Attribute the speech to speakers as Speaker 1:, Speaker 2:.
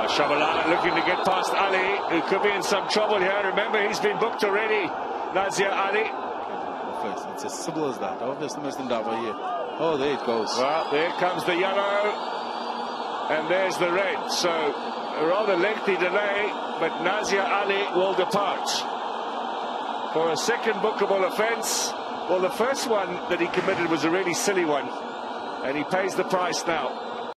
Speaker 1: Shabalala looking to get past Ali, who could be in some trouble here. Remember, he's been booked already. Nazeer Allie.
Speaker 2: It's as simple as that. Oh, there's the most endeavour here. Oh, there it goes.
Speaker 1: Well, there comes the yellow, and there's the red. So a rather lengthy delay, but Nazeer Allie will depart for a second bookable offence. Well, the first one that he committed was a really silly one, and he pays the price now.